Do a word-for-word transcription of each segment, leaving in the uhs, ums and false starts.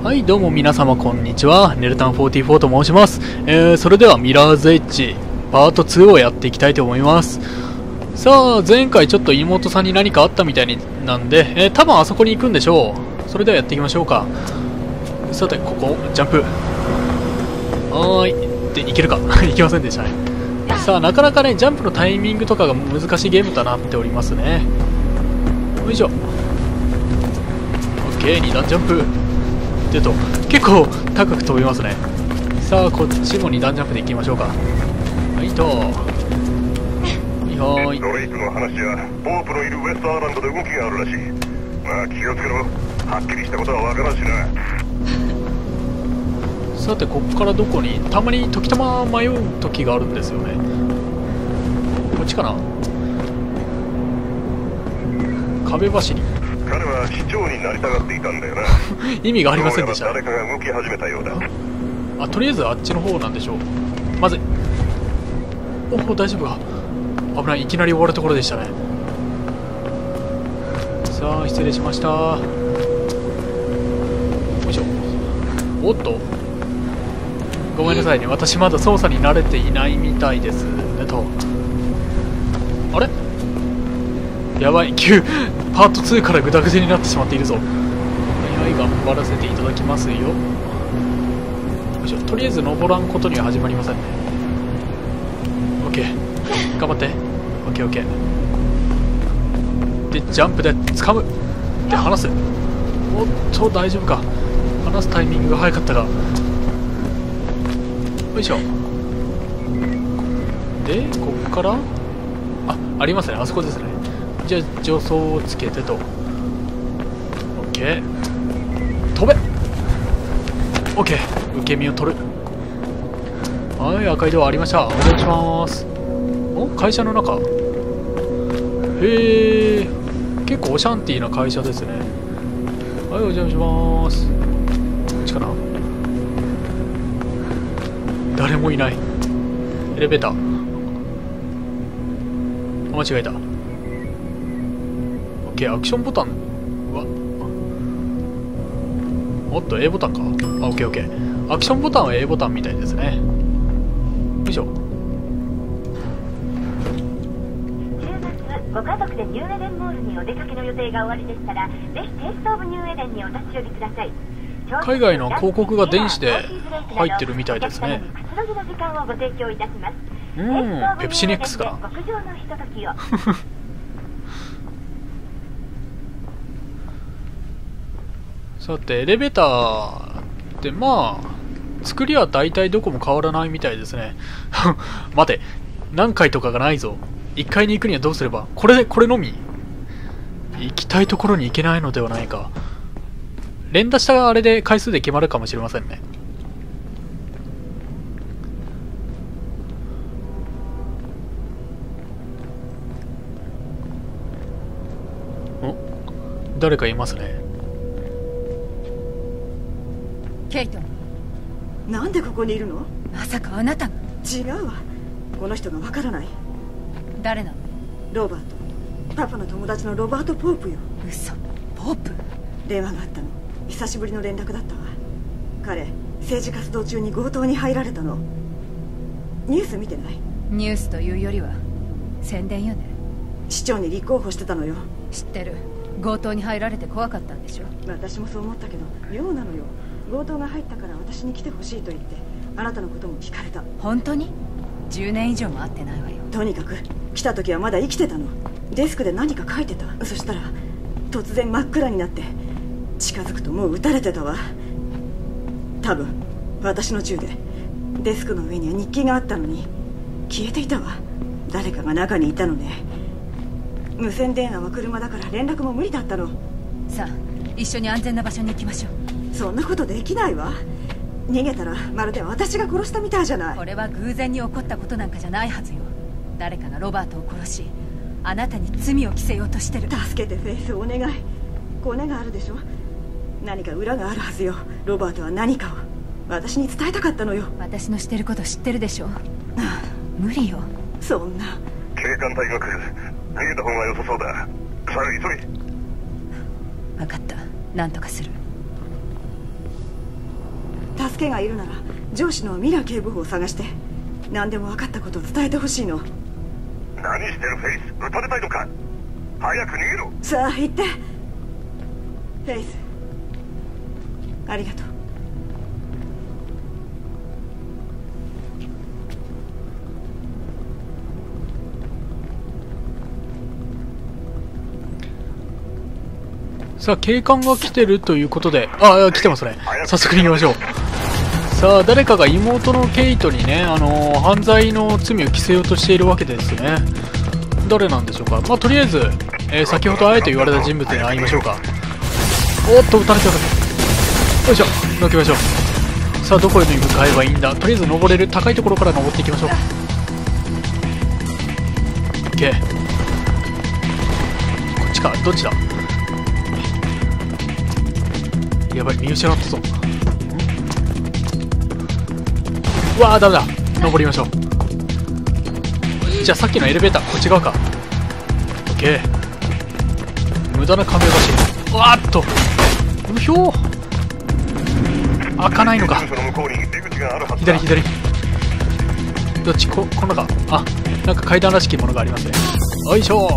はい、どうも皆様こんにちは。ネルタンフォーティーフォーと申します。えー、それではミラーズエッジパートツーをやっていきたいと思います。さあ、前回ちょっと妹さんに何かあったみたいになんで、えー、多分あそこに行くんでしょう。それではやっていきましょうか。さて、ここ、ジャンプ。はーい。で、いけるかいけませんでしたね。さあ、なかなかね、ジャンプのタイミングとかが難しいゲームとなっておりますね。よいしょ。オッケー、に段ジャンプ。でと結構高く飛びますね。さあこっちもに段ジャンプでいきましょうか。はいとはいはい。 ドレイクの話はポープのいるウエストアーランドで動きがあるらしい。まあ気をつけろ。はっきりしたことはわからんしな。 さてこっからどこに、たまに時たま迷う時があるんですよね。こっちかな。壁走り。 彼は市長になりたがっていたんだよな。 意味がありませんでした。 誰かが動き始めたようだ。 あ、とりあえずあっちの方なんでしょう。まずい。おお、大丈夫か。危ない、いきなり終わるところでしたね。さあ失礼しました。よいしょ。おっと、ごめんなさいね、私まだ操作に慣れていないみたいですねと。あれやばい、急パートツーからグダグダになってしまっているぞ。はいはい、頑張らせていただきますよ。よいしょ。とりあえず登らんことには始まりませんね。 OK、 頑張って。 OKOK でジャンプで掴むで離す。おっと大丈夫か。離すタイミングが早かったが。よいしょ。でこっからあ、ありますね、あそこですね。じゃあ助走をつけてと。 OK、 飛べ。 OK、 受け身を取る。はい、赤いドアありました。お願いします。お、会社の中。へえ、結構オシャンティーな会社ですね。はい、お邪魔します。こっちかな。誰もいない。エレベーター間違えた。アクションボタンはおっと A ボタンか。あ、 オーケーオーケー。 アクションボタンは A ボタンみたいですね。よいしょ。 週末ご家族でニューエデンモールにお出かけの予定が終わりでしたら、ぜひテイストオブニューエデンにお立ち寄りください。 海外の広告が電子で入ってるみたいですね。うん、ペプシネックスかな。さてエレベーターってまあ作りは大体どこも変わらないみたいですね。待て、何階とかがないぞ。いっかいに行くにはどうすれば。これこれのみ行きたいところに行けないのではないか。連打したあれで回数で決まるかもしれませんね。お、誰かいますね。 ケイト、 なんでここにいるの？ まさかあなたが？ 違うわ、この人がわからない。 誰なの？ ロバート、パパの友達のロバート・ポープよ。 嘘、ポープ？ 電話があったの。久しぶりの連絡だったわ。彼、政治活動中に強盗に入られたの。ニュース見てない？ ニュースというよりは宣伝よね。 市長に立候補してたのよ。 知ってる。強盗に入られて怖かったんでしょ。 私もそう思ったけど妙なのよ。強盗が入ったから私に来てほしいと言ってあなたのことも聞かれた。 本当に？じゅうねん以上も会ってないわよ。 とにかく来た時はまだ生きてたの。デスクで何か書いてた。そしたら突然真っ暗になって近づくともう撃たれてたわ。多分私の銃で。デスクの上には日記があったのに消えていたわ。誰かが中にいたのね。無線電話は車だから連絡も無理だったの。 さあ一緒に安全な場所に行きましょう。 そんなことできないわ。逃げたらまるで私が殺したみたいじゃない。 これは偶然に起こったことなんかじゃないはずよ。誰かがロバートを殺しあなたに罪を着せようとしてる。 助けてフェイス、お願い。コネがあるでしょ。何か裏があるはずよ。ロバートは何かを私に伝えたかったのよ。 私のしてること知ってるでしょ。無理よ。 そんな。 警官隊が来る。逃げた方が良さそうだ。さあ急げ。 分かった、何とかする。 助けがいるなら上司のミラ警部補を探して何でも分かったことを伝えてほしいの。 何してるフェイス、撃たれたいのか。早く逃げろ。 さあ行って。フェイス、ありがとう。 さあ警官が来てるということで、ああ来てますね。早速逃げましょう。さあ誰かが妹のケイトにね、あのー、犯罪の罪を着せようとしているわけですね。誰なんでしょうか。まあとりあえず、えー、先ほどあえと言われた人物に会いましょうか。おっと撃たれてる。よいしょ、抜きましょう。さあどこに向かえばいいんだ。とりあえず登れる高いところから登っていきましょう。 OK、 こっちか。どっちだ。やばい、見失ったぞ。うわーダメだ。登りましょう。じゃあさっきのエレベーターこっち側か。 OK、 無駄な壁橋。うわーっとうひょー、開かないのか。左左、どっち、ここの中。あ、なんか階段らしきものがありますね。よいしょー。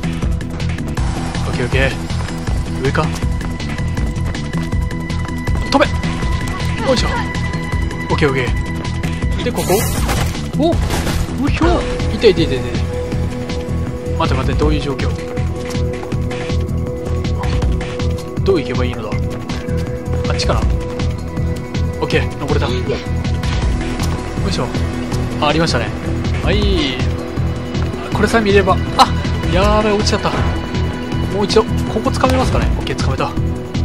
OKOK、 上か。飛べ。よいしょ。オッケーオッケー。でここ。お、うひょー。痛い痛い痛い痛い。待て待て、どういう状況。どう行けばいいのだ。あっちかな。オッケー、登れた。よいしょ。あ、ありましたね。はい、これさえ見れば。あ、やばい、落ちちゃった。もう一度ここ掴めますかね。オッケー、掴めた。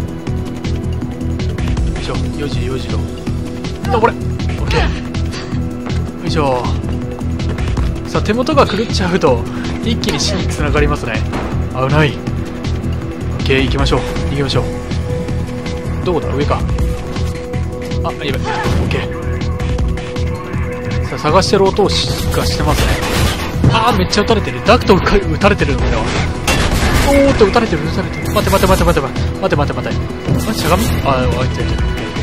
よじよじよ。登れ。オッケー。よいしょ。さあ手元が狂っちゃうと一気に死につながりますね。危ない。オッケー、行きましょう。逃げましょう。どこだ、上か。あ、やばい。オッケー。さあ探してる音をしがしてますね。あー、めっちゃ撃たれてる。ダクト撃たれてるのでは。おーっと撃たれてる撃たれてる。待て待て待て待て待て待て待て待て。あ、しゃがみ。あー、あいついつ。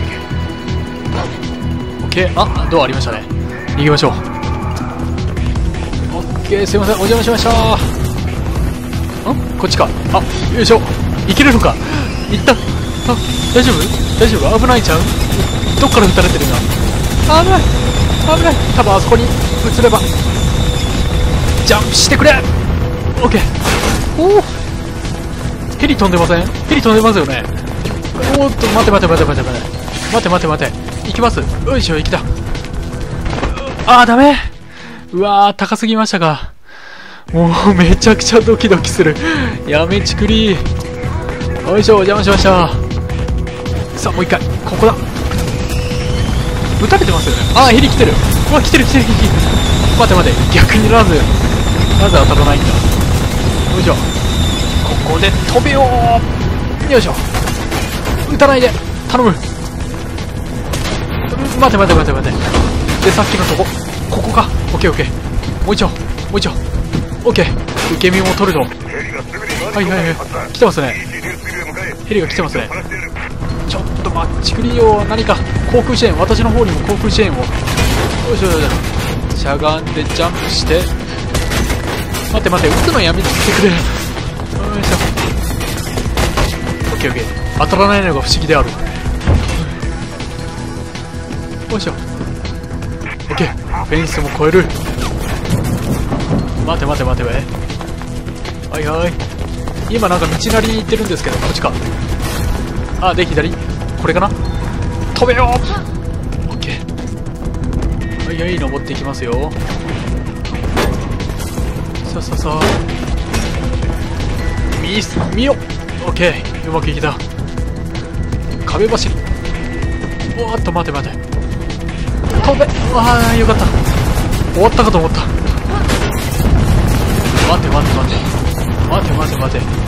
オッケー。あ、ドアありましたね。逃げましょう。オッケー、すいません、お邪魔しました。ん、こっちか。あ、よいしょ。いけるのか。いった。あ、大丈夫大丈夫。危ないちゃう。どっから撃たれてるんだ。危ない危ない。多分あそこに移ればジャンプしてくれ。オッケー。おお、ヘリ飛んでません？ヘリ飛んでますよね。おーっと、待て待て待て待て待て待て待て待て。行きます。よいしょ、行きた。あー、ダメ。うわー、高すぎましたか。もうめちゃくちゃドキドキする。やめちくり。よいしょ、お邪魔しました。さあもう一回、ここだ。撃たれてますよね。あー、ヘリ来てる。うわ、来てる来てる来てる。待て待て、逆になぜなぜ当たらないんだ。よいしょ、ここで飛べよー。よいしょ、撃たないで頼む。待て待て待て待て。でさっきのとこ、ここか。オッケーオッケー。もう一丁もう一丁。オッケー、受け身も取ると。はいはいはい、来てますね。ヘリが来てますね。ちょっと待ちくりよ。何か航空支援、私の方にも航空支援を。よいしょよいしょ。しゃがんでジャンプして。待って待って、撃つのやめてくれ。よいしょ。オッケーオッケー。当たらないのが不思議である。よいしょ。オッケー、フェンスも越える。待て待て待て。はいはい。今なんか道なりに行ってるんですけど、こっちか。あ、で左。これかな。飛べよ。オッケー。はいはい、登っていきますよ。さあさあさあ、見す見よ。オッケー、うまくいけた。壁走り。おーっと、待て待て。飛べ。ああ、よかった。終わったかと思った。待て待て待て待て待て待て待て待て待て待て待て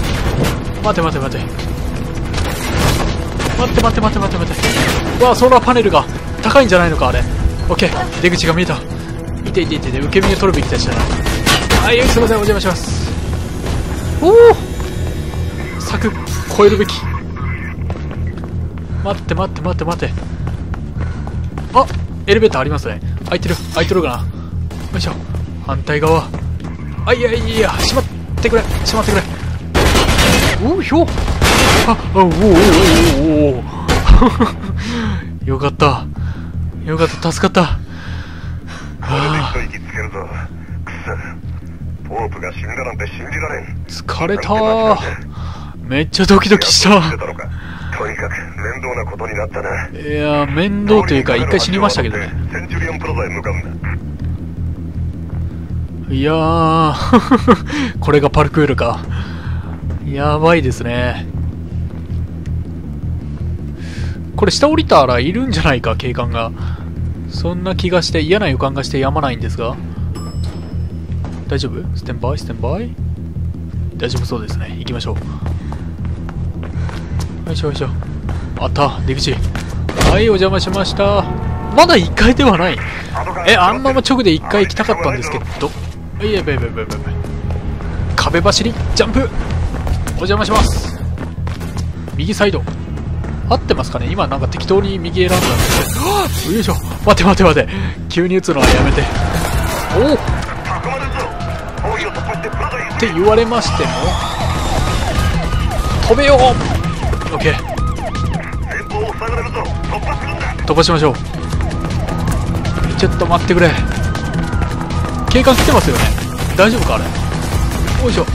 待て待て待て待て。うわ、ソーラーパネルが高いんじゃないのかあれ。オッケー、出口が見えた。いていていてで、受け身を取るべきでしたね。はい、すいません、お邪魔します。おお、柵越えるべき。待って待って待って待って。 あ、エレベーターありますね。開いてる開いてるかな。よいしょ。反対側。あ、いやいやいや、閉まってくれ閉まってくれ。おうひょ。あ、あ、おおおおおおよかったよかった、助かった。 ああ、息つけるぞ。くそ、ポープが死んだなんて信じられん。 疲れたー。めっちゃドキドキした。 とにかく面倒なことになったな。 いやー、面倒というか一回死にましたけどね。 センチュリオンプラザへ向かうんだ。 いやーこれがパルクールか。やばいですね。これ下降りたらいるんじゃないか、警官が。そんな気がして嫌な予感がしてやまないんですが。大丈夫？ステンバイステンバイ大丈夫そうですね。行きましょう。よいしょよいしょ。あった、出口。はい、お邪魔しました。まだいっかいではない。え、あんまま直でいっかい行きたかったんですけど。いや、べべべべべ。壁走り、ジャンプ。お邪魔します。右サイド。合ってますかね。今なんか適当に右選んだんですけど。よいしょ。待て待て待て。急に打つのはやめて。おおって言われましても飛べよう。オッケー。飛ばしましょう。ちょっと待ってくれ。警官来てますよね。大丈夫かあれ。よいしょ。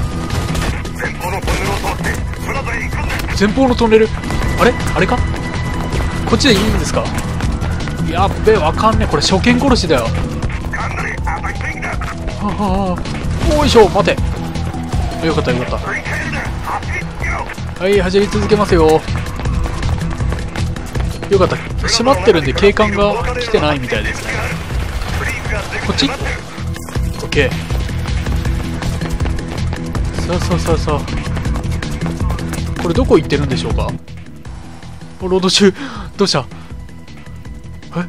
前方のトンネル。あれあれか。こっちでいいんですか。やっべ、わかんねえ。これ初見殺しだよ。はあ、おいしょ。待て。よかったよかった。はい、走り続けますよ。よかった。閉まってるんで警官が来てないみたいですね。こっち ?OK。さあさあさあさあ。これどこ行ってるんでしょうか。ロード中。どうした。え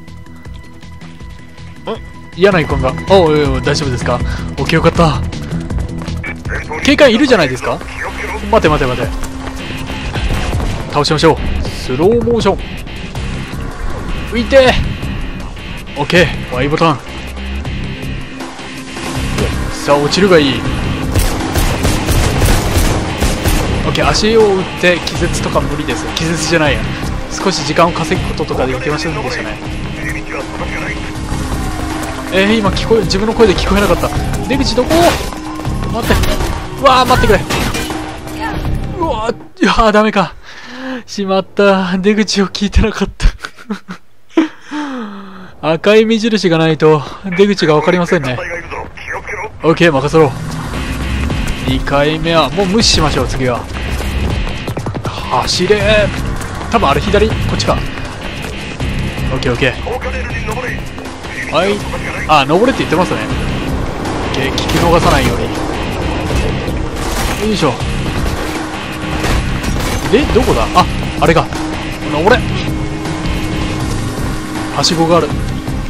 あ、嫌な予感が。おおいおい、大丈夫ですか。 OK、 よかった。警官いるじゃないですか。待て待て待て。倒しましょう。スローモーション。浮いて。 OK、 ワイボタン。さあ落ちるがいい。 OK、 足を打って気絶とか無理です。気絶じゃないや。少し時間を稼ぐこととかできませんでしたね。えー、今聞こえ自分の声で聞こえなかった。出口どこ。待って。うわー待ってくれ。うわー、いやーダメか。しまった。出口を聞いてなかった赤い目印がないと出口が分かりませんね。 OK、 任せろ。にかいめはもう無視しましょう。次は走れー。多分あれ左こっちか。 OK、 OK。 はい、あ、登れって言ってますね。 OK、 聞き逃さないように。よいしょ。で、どこだ。あ、あれか。登れ。はしごがある。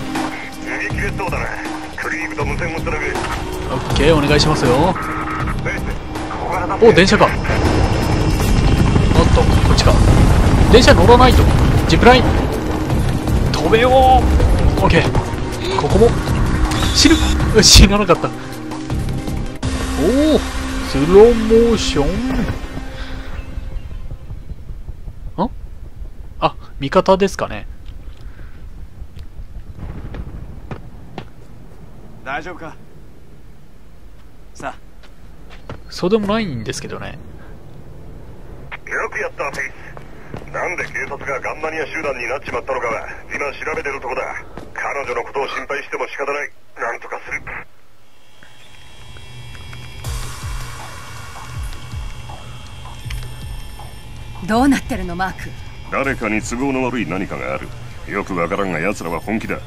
OK、 お願いしますよ。お、電車か。おっと、こっちか。電車乗らないと。ジップライン飛べよー。 OK、 ここも死ぬ。死ななかった。おお、スローモーション。んあ、味方ですかね。 大丈夫か。さあ、 そうでもないんですけどね。 よくやったペイス。なんで警察がガンマニア集団になっちまったのかは今調べてるとこだ。彼女のことを心配しても仕方ない。なんとかする。 どうなってるのマーク。 誰かに都合の悪い何かがある。よくわからんが奴らは本気だ。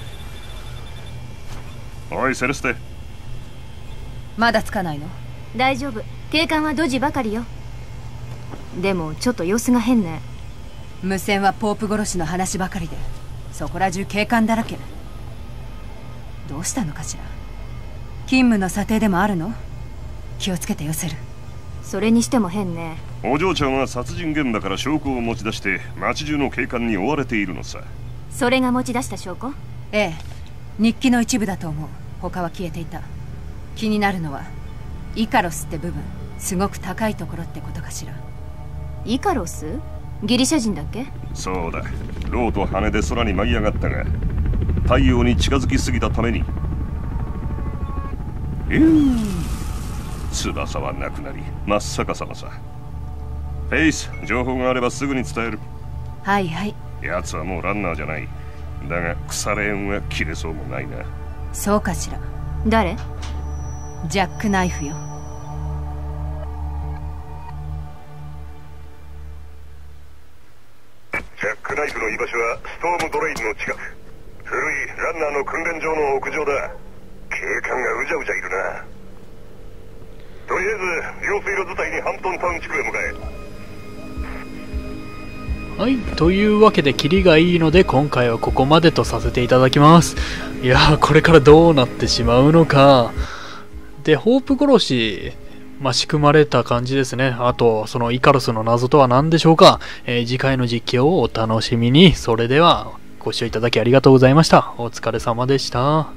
おいセレステ。 まだつかないの。 大丈夫。警官はドジばかりよ。でもちょっと様子が変ね。 無線はポープ殺しの話ばかりでそこら中警官だらけ。どうしたのかしら。勤務の査定でもあるの。気をつけて寄せる。 それにしても変ね。 お嬢ちゃんは殺人現場から証拠を持ち出して町中の警官に追われているのさ。 それが持ち出した証拠？ ええ、日記の一部だと思う。他は消えていた。気になるのはイカロスって部分、すごく高いところってことかしら。 イカロス？ギリシャ人だっけ？ そうだ、ローと羽で空に舞い上がったが太陽に近づきすぎたためにえー翼はなくなり真っ逆さまさ。フェイス、情報があればすぐに伝える。 はいはい。 奴はもうランナーじゃない。だが腐れ縁は切れそうもないな。 そうかしら。 誰？ ジャックナイフよ。 ジャックナイフの居場所はストームドレインの近く。古いランナーの訓練場の屋上だ。警官がうじゃうじゃいるな。とりあえず両水路伝いにハンプトンタウン地区へ向かえ。 はい、というわけでキリがいいので今回はここまでとさせていただきます。いやー、これからどうなってしまうのか。で、ホープ殺し、まあ、仕組まれた感じですね。あと、そのイカロスの謎とは何でしょうか。えー、次回の実況をお楽しみに。それでは、ご視聴いただきありがとうございました。お疲れ様でした。